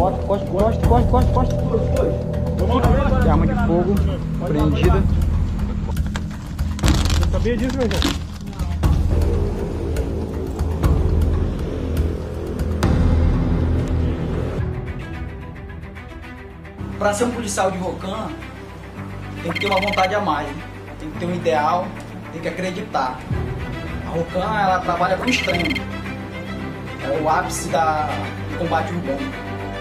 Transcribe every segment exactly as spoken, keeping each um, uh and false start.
Costa, costa, costa, costa, costa, costa. Tem arma de fogo prendida. Você sabia disso, meu irmão? Para ser um policial de Rocan, tem que ter uma vontade a mais, né? Tem que ter um ideal, tem que acreditar. A Rocan, ela trabalha com extremo. É o ápice da, do combate urbano.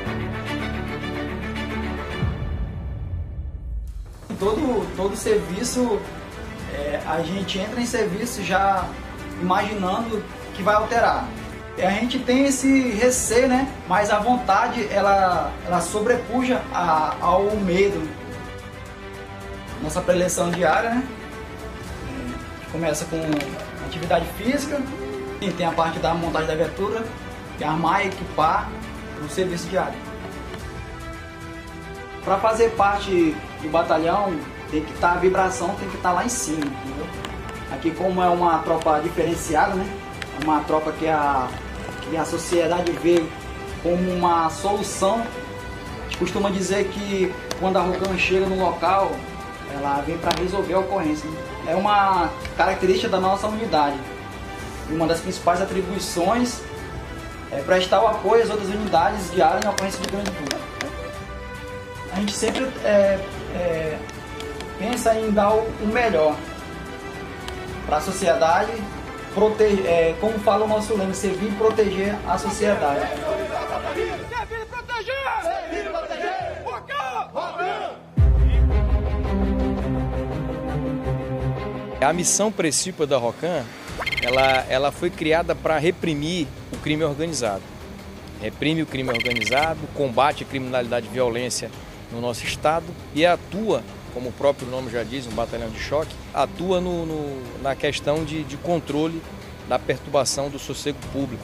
Todo, todo serviço, é, a gente entra em serviço já imaginando que vai alterar. A gente tem esse receio, né? Mas a vontade, ela, ela sobrepuja a, ao medo. Nossa preleção diária, né? Começa com atividade física, e tem a parte da montagem da viatura, e armar e equipar no serviço diário. Para fazer parte do batalhão, tem que estar, a vibração tem que estar lá em cima, entendeu? Aqui, como é uma tropa diferenciada, né? É uma tropa que a, que a sociedade vê como uma solução. A gente costuma dizer que quando a Rocan chega no local, ela vem para resolver a ocorrência, né? É uma característica da nossa unidade. E uma das principais atribuições é prestar o apoio às outras unidades diárias em ocorrência de grande vulto. A gente sempre é, é, pensa em dar o melhor para a sociedade, proteger, é, como fala o nosso lema, servir e proteger a sociedade. Servir e proteger! Servir e proteger! Rocan! Rocan! A missão principal da Rocan, ela, ela foi criada para reprimir o crime organizado. Reprime o crime organizado, combate a criminalidade e violência no nosso estado e atua, como o próprio nome já diz, um batalhão de choque, atua no, no, na questão de, de controle da perturbação do sossego público.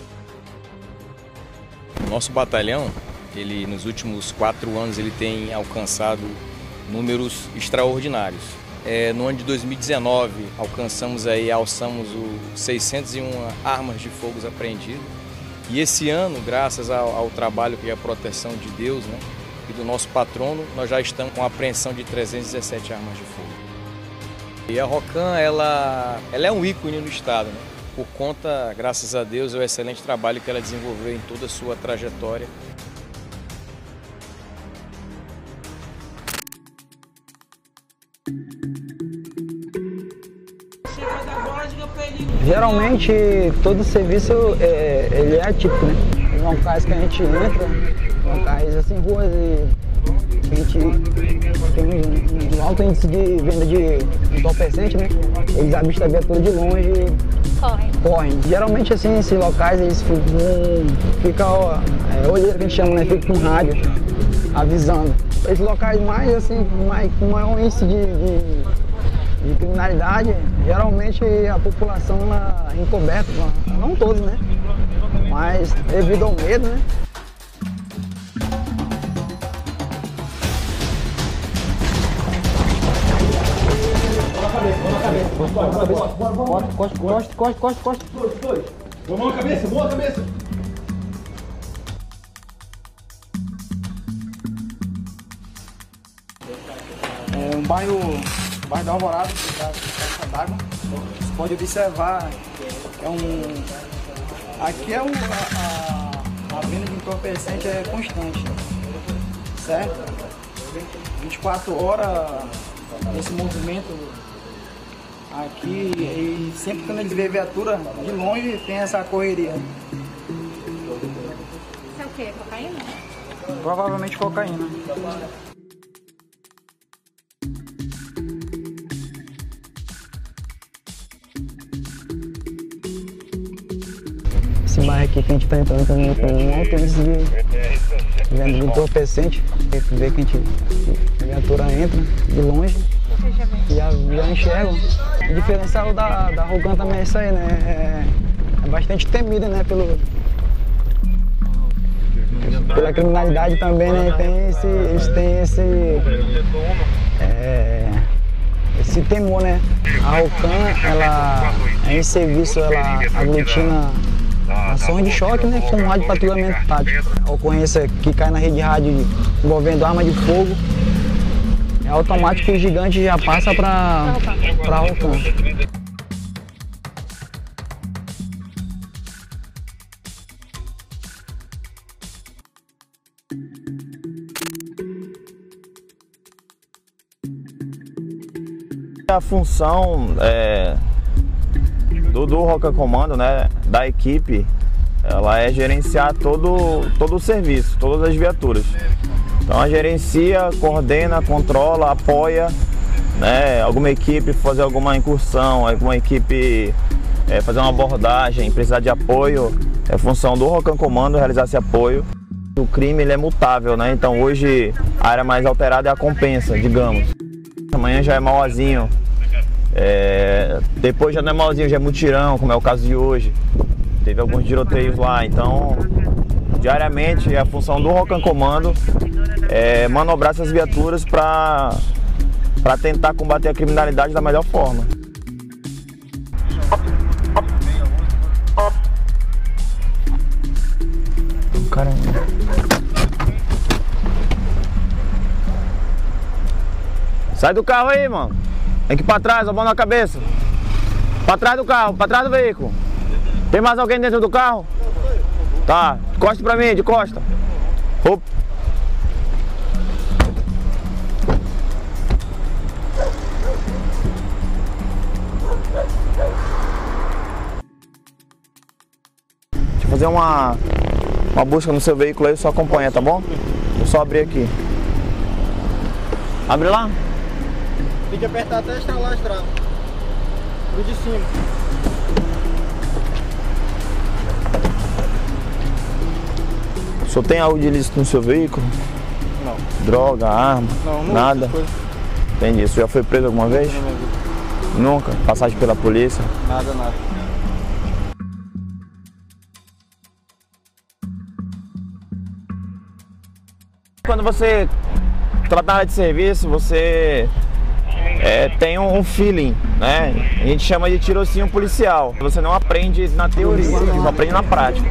O nosso batalhão, ele, nos últimos quatro anos, ele tem alcançado números extraordinários. É, no ano de dois mil e dezenove, alcançamos aí, alçamos o seiscentas e uma armas de fogo apreendidas. E esse ano, graças ao, ao trabalho e à proteção de Deus, né, e do nosso patrono, nós já estamos com a apreensão de trezentas e dezessete armas de fogo. E a Rocan, ela, ela é um ícone no estado, né, por conta, graças a Deus, do excelente trabalho que ela desenvolveu em toda a sua trajetória. Geralmente, todo serviço é, ele é atípico, né? Tem locais que a gente entra, locais assim, ruas e a gente tem um, um alto índice de venda de entorpecente, né? Eles avistam a viatura de longe e correm. correm. Geralmente, assim, esses locais, eles ficam, ficam é, olheira que a gente chama, né? Fica com rádio, avisando. Esses locais mais, assim, mais, com maior índice de, de de criminalidade, geralmente a população ela é encoberta, não todos, né? Mas devido ao medo, né? Bora na cabeça, bora na cabeça. Costa, costa, costa, costa, costa. Dois, dois. Mão na cabeça, mão na cabeça. É um bairro, um bairro da Alvorada, da Caixa d'Água. Você pode observar, é um, aqui é um, a, a, a venda de entorpecente é constante, certo? vinte e quatro horas esse movimento aqui, e sempre quando eles veem viatura de longe tem essa correria. Isso é o quê? Cocaína? Provavelmente cocaína. Esse bairro aqui que a gente está entrando com um alto índice de venda de entorpecente. Vê que a gente, a viatura entra de longe e já, já enxerga. O diferencial da, da Rocan também é isso aí, né? É, é bastante temida, né? Pelo, pela criminalidade também, né? Tem esse, eles têm esse, é, esse temor, né? A Rocan, ela, em serviço, ela aglutina Ações de choque, né, com rádio patrulhamento tático. A ocorrência que cai na rede de rádio envolvendo arma de fogo, é automático que o gigante já passa para para alcance. A função é, do, do Rocan Comando, né, da equipe, ela é gerenciar todo, todo o serviço, todas as viaturas. Então ela gerencia, coordena, controla, apoia, né, alguma equipe fazer alguma incursão, alguma equipe é, fazer uma abordagem, precisar de apoio, é função do Rocan Comando realizar esse apoio. O crime ele é mutável, né? Então hoje a área mais alterada é a compensa, digamos. Amanhã já é mauazinho, é, depois já não é mauazinho, já é mutirão, como é o caso de hoje. Teve alguns tiroteios lá, então diariamente a função do Rocan Comando é manobrar essas viaturas para para tentar combater a criminalidade da melhor forma. Caramba. Sai do carro aí, mano. Tem que ir pra trás, a mão na cabeça. Pra trás do carro, pra trás do veículo. Tem mais alguém dentro do carro? Tá, encosta pra mim, de costa. Opa. Deixa eu fazer uma, uma busca no seu veículo aí, só acompanha, tá bom? Vou só abrir aqui. Abre lá. Tem que apertar até estralar a estrada. O de cima. O senhor tem algo de ilícito no seu veículo? Não. Droga, arma? Não, não. Nada? Entendi. Isso já foi preso alguma vez? Nunca? Passagem pela polícia? Nada, nada. Quando você trata na área de serviço, você é, tem um feeling, né? A gente chama de tirocínio policial. Você não aprende na teoria, você aprende na prática.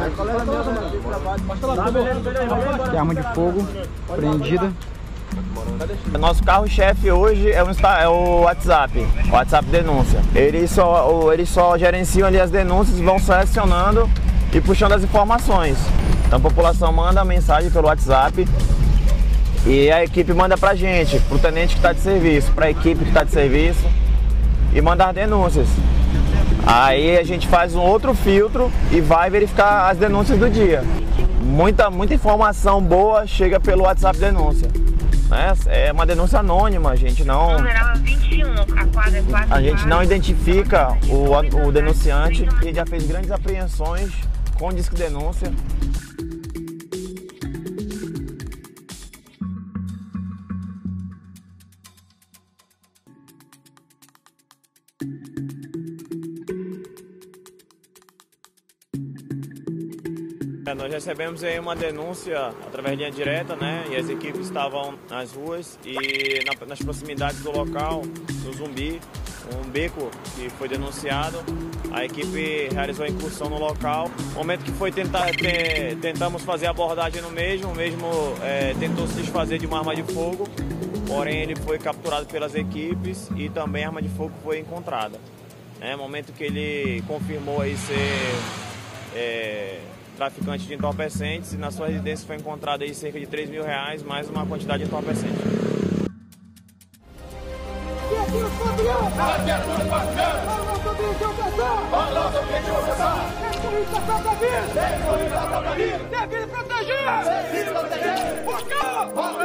Tem arma de fogo prendida. Nosso carro-chefe hoje é, um, é o WhatsApp, o WhatsApp denúncia. Eles só, eles só gerenciam ali as denúncias, vão selecionando e puxando as informações. Então a população manda a mensagem pelo WhatsApp e a equipe manda pra gente, pro tenente que está de serviço, pra equipe que está de serviço e manda as denúncias. Aí a gente faz um outro filtro e vai verificar as denúncias do dia. Muita, muita informação boa chega pelo WhatsApp denúncia. Né? É uma denúncia anônima, a gente não, a gente não identifica o, o denunciante. A gente já fez grandes apreensões com disco denúncia. Nós recebemos aí uma denúncia através de linha direta, né? E as equipes estavam nas ruas e na, nas proximidades do local, no Zumbi, um beco que foi denunciado. A equipe realizou a incursão no local. No momento que foi tentar, te, tentamos fazer a abordagem no mesmo, o mesmo é, tentou se desfazer de uma arma de fogo, porém ele foi capturado pelas equipes e também a arma de fogo foi encontrada. No momento que ele confirmou aí ser é, traficante de entorpecentes, e na sua residência foi encontrado aí cerca de três mil reais, mais uma quantidade de entorpecentes. Deville proteger! Deville proteger!